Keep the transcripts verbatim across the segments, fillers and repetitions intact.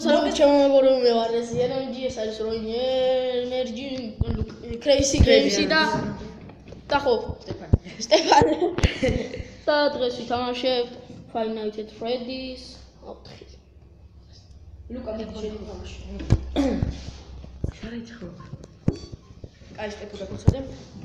ჩემო როგორ მევარ ეს ენერგი ეს არის რო ენერგი crazy games-ი და და ხო სტეფანე სტეფანე და დღეს ვითამაშებ Five Nights at Freddy's ოთხი ლუკა მეთქე თამაში შარეთ ხო კაი სტეფო დაგუცადე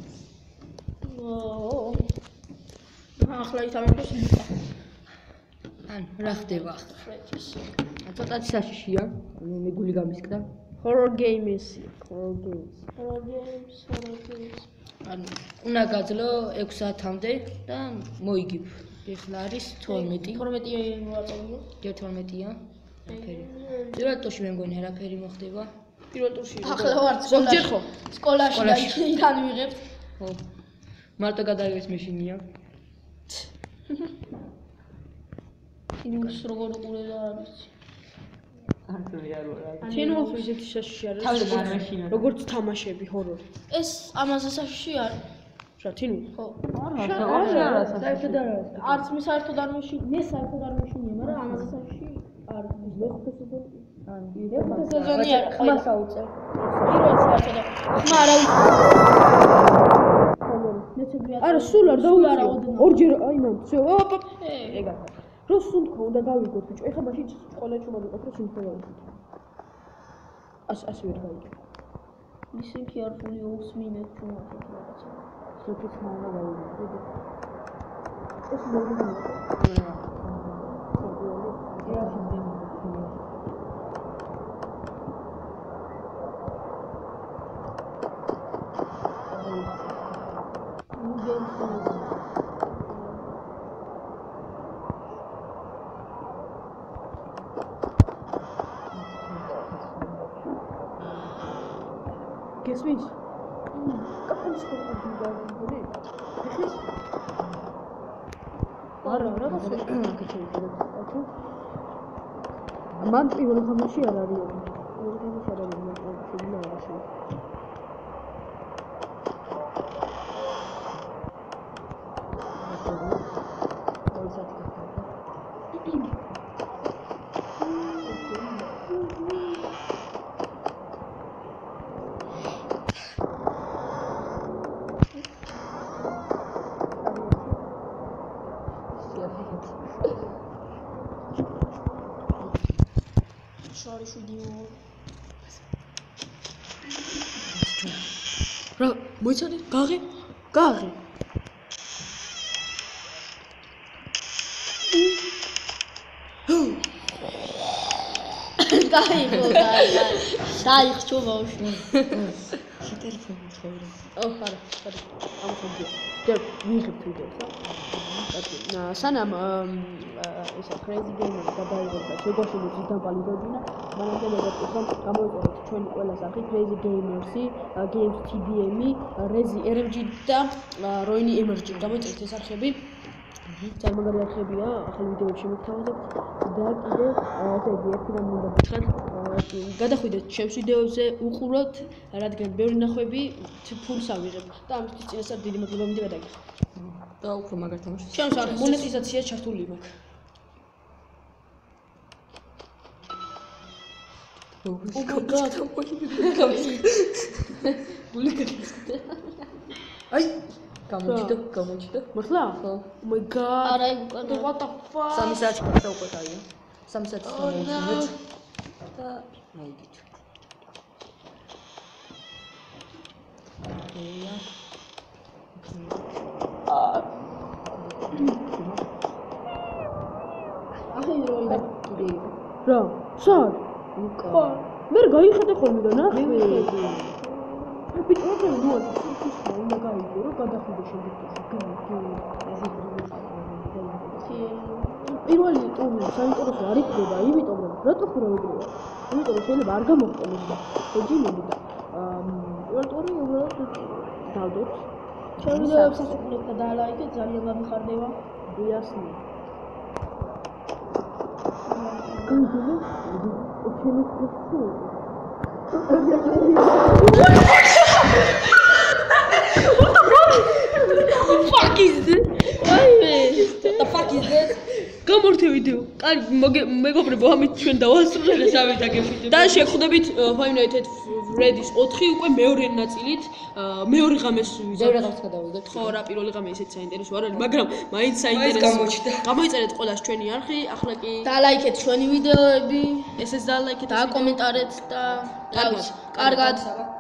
ო ახლა ითამაშებს ლუკა ან რა ხდება Freddy's ცოტა საშიშია მე გული გამისკდა horror games horror games horror games horror games ან უნდა გაძლო ექვს საათამდე და მოიგებ ეხლა არის თორმეტი თორმეტი მოაწოდო თორმეტია ფერი პირველ ტურში მე მგონი არაფერი მოხდება პირველ ტურში ახლა ვარ ზოგჯერ ხო სკოლაში და იქიდან ვიღებთ ხო მარტო გადაიღეს მეშინია იმის როგორ უყურება არის ანტონი არ ვარ ჩვენ ოფისით შაშია როგორც თამაშები ჰორორი ეს ამაზე საშიში არის რა თინუ ხო არა არა საერთოდ არა არც მე საერთოდ არ მეში მე საერთოდ არ მეშინია მაგრამ ამაზე საშიში არის მეხუთე სეზონი ან მეხუთე სეზონი არის ხმას აუწევ პირველ საერთოდ ხმა არა არა სულ არ დაუწევ ორჯერ აი მან всё ოპ ეგა რო სუნთქო უნდა გავიგოთ ბიჭო ეხლა მაშინ ყველა ჩუმად ვიყოთ რომ სუნთქო გავიგოთ ას ას ვერ გავიგე ისე კი არ ფული უსმინეთ ჩუმად რაღაცა სოფის მანა გავიგე ეს მოგინა Gesmis. Kapan sekolah di Bali? Gesmis. Ara, ara kecil kecil. Oke. Aman, ibu kamu sih ada di. Ibu kamu sih ada di mana? Sini ada sih. Sorry, video. Bro, moet je dit? Kari? Kari. Kari, bro, kari. Sai, ik zo boos. Je telefoon moet horen. Oh, kari, kari. Allemaal goed. Kijk, wie heeft het gedaan? Nou, Sanam, is a crazy game. გადაიღებდა შეგოშინი ძიდან პალიდოჯინა მანამდე მეგობრებთან გამოიყურეთ ჩვენი ყველა სახე crazy gamers-ი games T B M-ი rezi R M G და roini emerge გამოიწერეთ ეს არხები წარმოგარი არხებია ახალ ვიდეოებში მოგთავაზებთ და კიდე ესე იგი ერთი რამ უნდა გითხრათ გადახვიდეთ ჩემს ვიდეოზე უყუროთ რადგან ბევრი ნახვები ფულს ავიღებ და ამისთვის წინასწარ დიდი მადლობა მინდა გადაგიხადოთ და უფრო მაგარ თამაშს ჩემს არ მონეტიზაცია ჩართული მაქვს Oh my god, Ay, გამოჩიტო, გამოჩიტო. მართლა? ხო. Oh my god. არა, what the fuck? სამი საათი გახდა უკვე დაია. სამი საათი მომწონეთ. და მოიგეთ. ოკეია. აა. აი როი. რა? სად? ხო. მე გაიხედე ხოლმე და ნახე. ბიჭო, რა გქონდა? უნდა გაიგო, რომ გადახვიდე შემდეგ პირველი ტური საინტერესო არ იქნება, იმიტომ რომ რატო ხურა ვიგროვა? იმიტომ რომ შეიძლება არ გამოხტენოს და ეჯინები და პირველი ტური უბრალოდ დავდოთ. ჩვენ ვიდეოებს ასაკუნებთ და დაალაიქეთ, ძალიან გამიხარდება. იასნი. გიგული? ოქენი ხუთი. What the fuck is this? What the fuck is this? Come გამორთე ვიდეო. კარგი, მეგობრებო, ამით ჩვენ დავასრულეთ. შესავით აგებთ. და შეგხვდებით Five Nights at Freddy's ოთხი უკვე მეორე ნაწილით. მეორე ღამეს ვიზავთ. მეორე ღამეს გადავიდეთ. ხო, რა პირველი ღამე ისეთ საინტერესო არ არის, მაგრამ მაინც საინტერესო. გამოჩნდა. გამოიწერეთ ყველას ჩვენი არხი, ახლა კი დალაიქეთ ჩვენი ვიდეოები, ესეც დალაიქეთ და კომენტარეთ და კარგად.